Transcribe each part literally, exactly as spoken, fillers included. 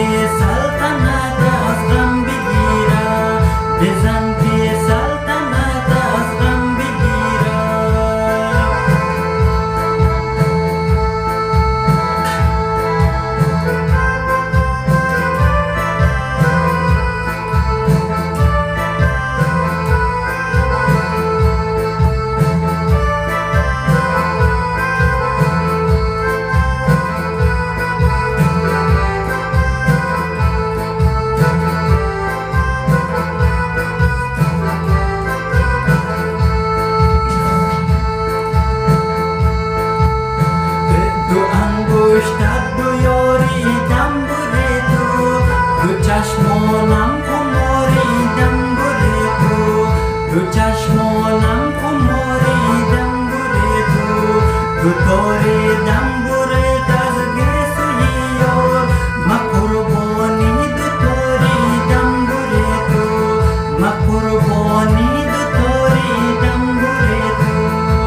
چشمانم خماریدم بره تو دو چشمانم خماریدم بره تو دو تاریدم بره تزگه سوی یار ما قربانی دو تاریدم بره تو ما قربانی دو تاریدم بره تو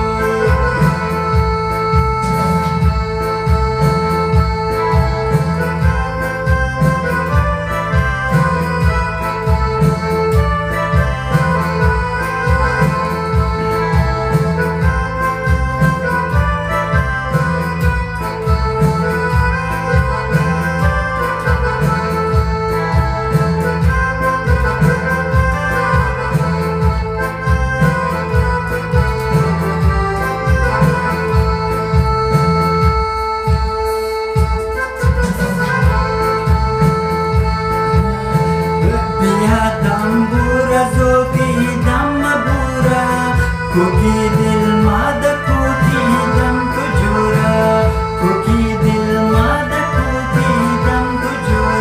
کوکی دل ماده کوکی دم تو جورا کوکی دل ماده کوکی دم تو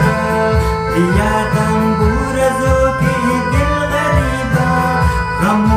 جورا یادم بورا زوکی دل غریبا غم